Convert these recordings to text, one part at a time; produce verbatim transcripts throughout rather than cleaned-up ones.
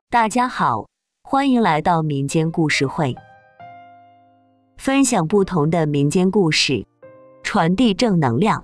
大家好，欢迎来到民间故事会，分享不同的民间故事，传递正能量。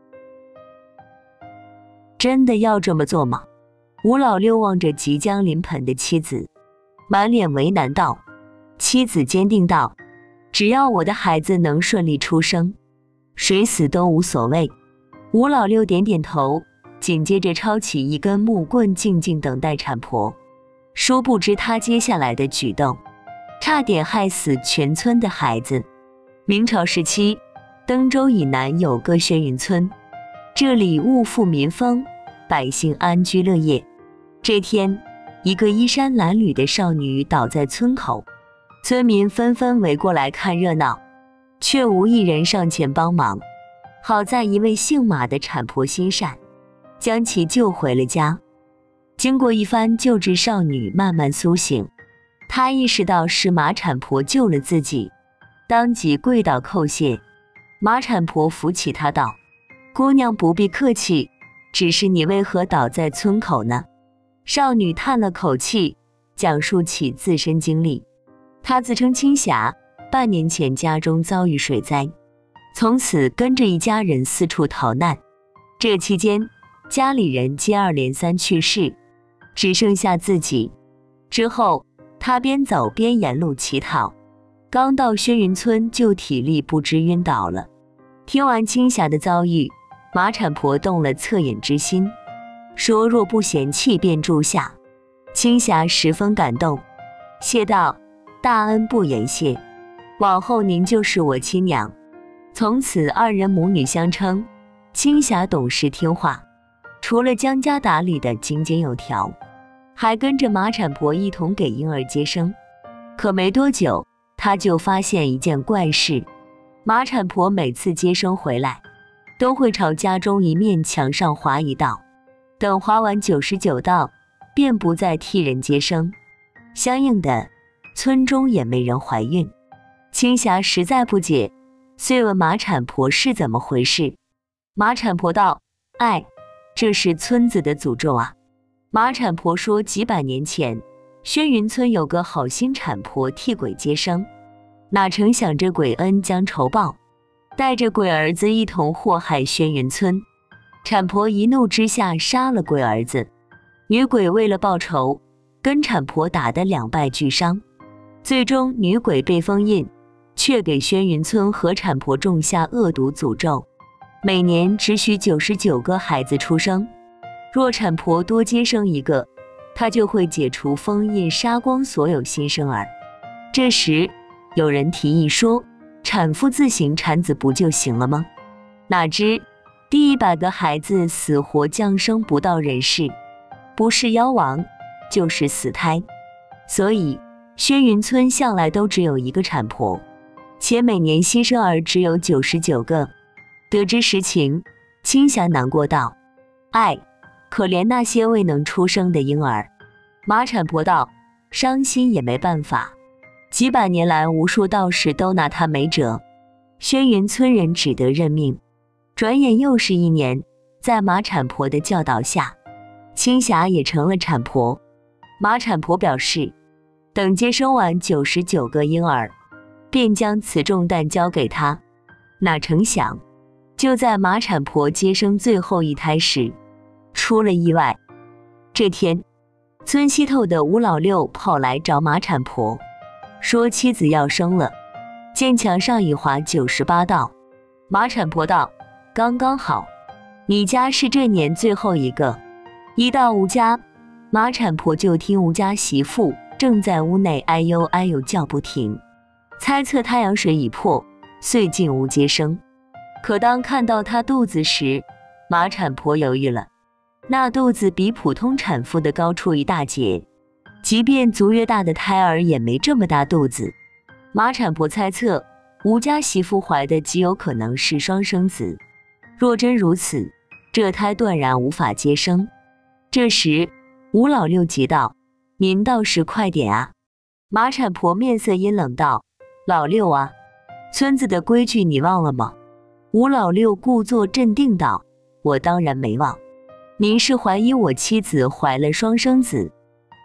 真的要这么做吗？吴老六望着即将临盆的妻子，满脸为难道。妻子坚定道：只要我的孩子能顺利出生，谁死都无所谓。吴老六点点头，紧接着抄起一根木棍，静静等待产婆。殊不知他接下来的举动，差点害死全村的孩子。明朝时期，登州以南有个轩云村，这里物阜民丰，百姓安居乐业。这天，一个衣衫褴褛的少女倒在村口，村民纷纷围过来看热闹，却无一人上前帮忙。好在一位姓马的产婆心善，将其救回了家。经过一番救治，少女慢慢苏醒，她意识到是马产婆救了自己，当即跪倒叩谢。马产婆扶起她道：姑娘不必客气，只是你为何倒在村口呢？少女叹了口气，讲述起自身经历。她自称青霞，半年前家中遭遇水灾，从此跟着一家人四处逃难。这期间，家里人接二连三去世，只剩下自己。之后，他边走边沿路乞讨，刚到轩云村就体力不支晕倒了。听完青霞的遭遇，马产婆动了恻隐之心，说若不嫌弃便住下。青霞十分感动，谢道：大恩不言谢，往后您就是我亲娘。从此二人母女相称。青霞懂事听话，除了将家打理得井井有条，还跟着马产婆一同给婴儿接生。可没多久，她就发现一件怪事：马产婆每次接生回来，都会朝家中一面墙上划一道，等划完九十九道，便不再替人接生。相应的，村中也没人怀孕。青霞实在不解，遂问马产婆是怎么回事。马产婆道：哎，这是村子的诅咒啊。马产婆说，几百年前，轩云村有个好心产婆替鬼接生，哪成想这鬼恩将仇报，带着鬼儿子一同祸害轩云村。产婆一怒之下杀了鬼儿子，女鬼为了报仇，跟产婆打得两败俱伤。最终女鬼被封印，却给轩云村和产婆种下恶毒诅咒，每年只许九十九个孩子出生，若产婆多接生一个，她就会解除封印，杀光所有新生儿。这时有人提议说，产妇自行产子不就行了吗？哪知第一百个孩子死活降生不到人世，不是夭亡就是死胎。所以轩云村向来都只有一个产婆，且每年新生儿只有九十九个。得知实情，青霞难过道：哎，可怜那些未能出生的婴儿。马产婆道：伤心也没办法，几百年来无数道士都拿他没辙，轩云村人只得认命。转眼又是一年，在马产婆的教导下，青霞也成了产婆。马产婆表示，等接生完九十九个婴儿，便将此重担交给他。哪成想，就在马产婆接生最后一胎时，出了意外。这天，村西头的吴老六跑来找马产婆，说妻子要生了，见墙上已划九十八道。马产婆道：刚刚好，你家是这年最后一个。一到吴家，马产婆就听吴家媳妇正在屋内哎呦哎呦叫不停，猜测太阳水已破，遂进屋接生。可当看到她肚子时，马产婆犹豫了。那肚子比普通产妇的高出一大截，即便足月大的胎儿也没这么大肚子。马产婆猜测，吴家媳妇怀的极有可能是双生子。若真如此，这胎断然无法接生。这时，吴老六急道：您倒是快点啊！马产婆面色阴冷道：老六啊，村子的规矩你忘了吗？吴老六故作镇定道：我当然没忘，您是怀疑我妻子怀了双生子，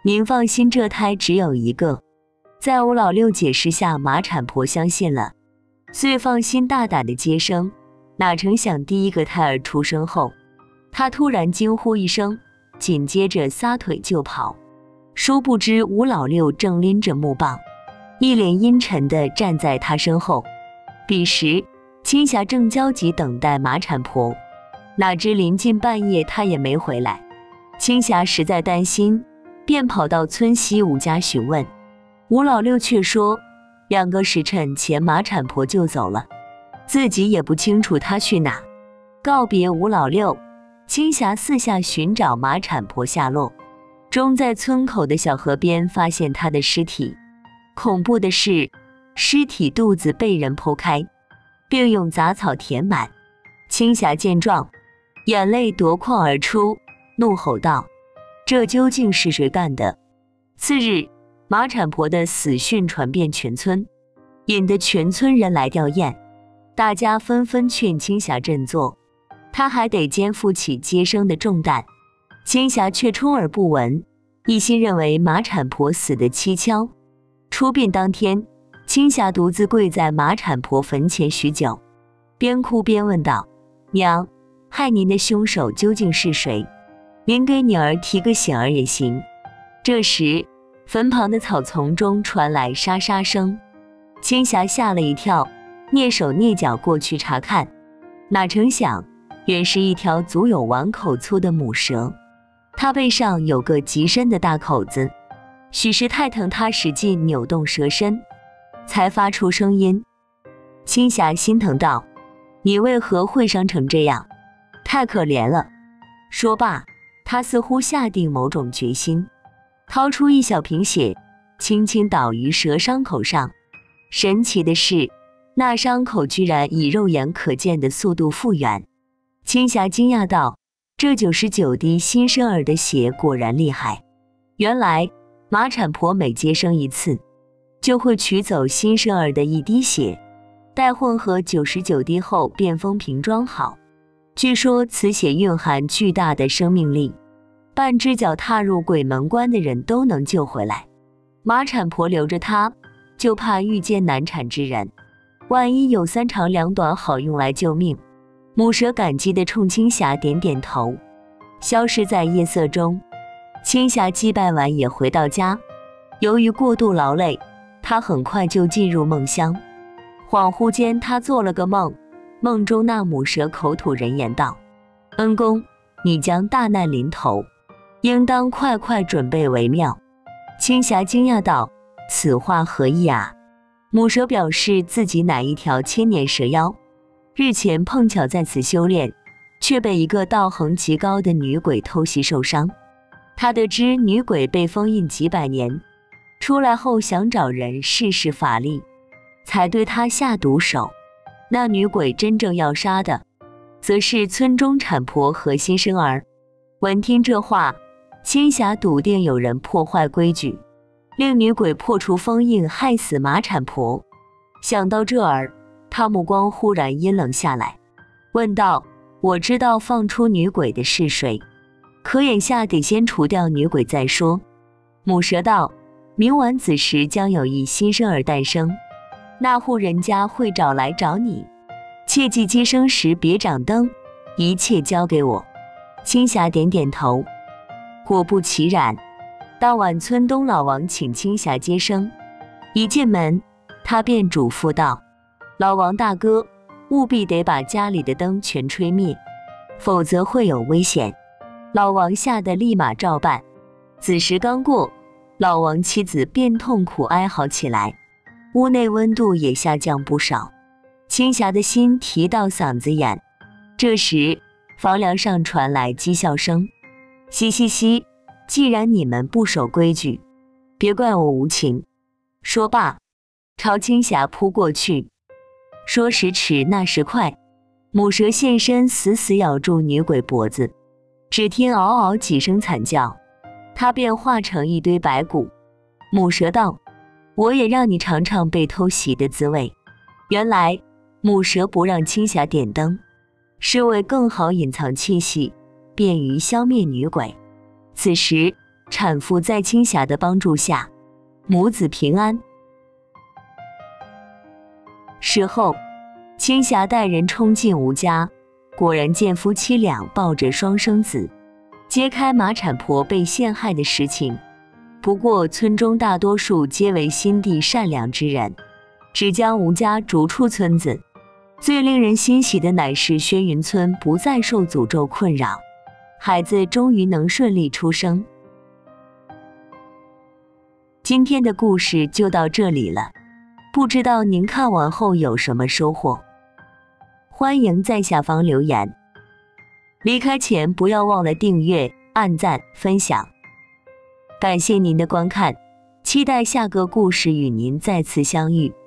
您放心，这胎只有一个。在吴老六解释下，马产婆相信了，遂放心大胆的接生。哪成想第一个胎儿出生后，她突然惊呼一声，紧接着撒腿就跑。殊不知吴老六正拎着木棒，一脸阴沉地站在她身后。彼时青霞正焦急等待马产婆，哪知临近半夜她也没回来。青霞实在担心，便跑到村西吴家询问。吴老六却说，两个时辰前马产婆就走了，自己也不清楚她去哪。告别吴老六，青霞四下寻找马产婆下落，终在村口的小河边发现她的尸体。恐怖的是，尸体肚子被人剖开，并用杂草填满。青霞见状，眼泪夺眶而出，怒吼道：“这究竟是谁干的？”次日，马产婆的死讯传遍全村，引得全村人来吊唁。大家纷纷劝青霞振作，她还得肩负起接生的重担。青霞却充耳不闻，一心认为马产婆死得蹊跷。出殡当天，青霞独自跪在马产婆坟前许久，边哭边问道：“娘，害您的凶手究竟是谁？您给女儿提个醒儿也行。”这时，坟旁的草丛中传来沙沙声，青霞吓了一跳，蹑手蹑脚过去查看，哪成想原是一条足有碗口粗的母蛇，它背上有个极深的大口子，许是太疼，它使劲扭动蛇身，才发出声音。青霞心疼道：“你为何会伤成这样？太可怜了。”说罢，她似乎下定某种决心，掏出一小瓶血，轻轻倒于蛇伤口上。神奇的是，那伤口居然以肉眼可见的速度复原。青霞惊讶道：“这九十九滴新生儿的血果然厉害。原来马产婆每接生一次，就会取走新生儿的一滴血，待混合九十九滴后便封瓶装好。据说此血蕴含巨大的生命力，半只脚踏入鬼门关的人都能救回来。马产婆留着它，就怕遇见难产之人，万一有三长两短，好用来救命。”母蛇感激地冲青霞点点头，消失在夜色中。青霞祭拜完也回到家，由于过度劳累，她很快就进入梦乡。恍惚间，她做了个梦，梦中那母蛇口吐人言道：“恩公，你将大难临头，应当快快准备为妙。”青霞惊讶道：“此话何意啊？”母蛇表示自己乃一条千年蛇妖，日前碰巧在此修炼，却被一个道行极高的女鬼偷袭受伤。他得知女鬼被封印几百年，出来后想找人试试法力，才对她下毒手。那女鬼真正要杀的，则是村中产婆和新生儿。闻听这话，青霞笃定有人破坏规矩，令女鬼破除封印，害死马产婆。想到这儿，他目光忽然阴冷下来，问道：“我知道放出女鬼的是谁，可眼下得先除掉女鬼再说。”母蛇道：“明晚子时将有一新生儿诞生，那户人家会找来找你，切记接生时别掌灯，一切交给我。”青霞点点头。果不其然，当晚村东老王请青霞接生，一进门，他便嘱咐道：“老王大哥，务必得把家里的灯全吹灭，否则会有危险。”老王吓得立马照办。子时刚过，老王妻子便痛苦哀嚎起来，屋内温度也下降不少。青霞的心提到嗓子眼。这时房梁上传来讥笑声：“嘻嘻嘻，既然你们不守规矩，别怪我无情。”说罢，朝青霞扑过去。说时迟，那时快，母蛇现身，死死咬住女鬼脖子。只听嗷嗷几声惨叫，它便化成一堆白骨。母蛇道：“我也让你尝尝被偷袭的滋味。”原来母蛇不让青霞点灯，是为更好隐藏气息，便于消灭女鬼。此时产妇在青霞的帮助下，母子平安。事后，青霞带人冲进吴家，果然见夫妻俩抱着双生子，揭开马产婆被陷害的实情。不过村中大多数皆为心地善良之人，只将吴家逐出村子。最令人欣喜的乃是薛云村不再受诅咒困扰，孩子终于能顺利出生。今天的故事就到这里了，不知道您看完后有什么收获？欢迎在下方留言。离开前不要忘了订阅、按赞、分享。感谢您的观看，期待下个故事与您再次相遇。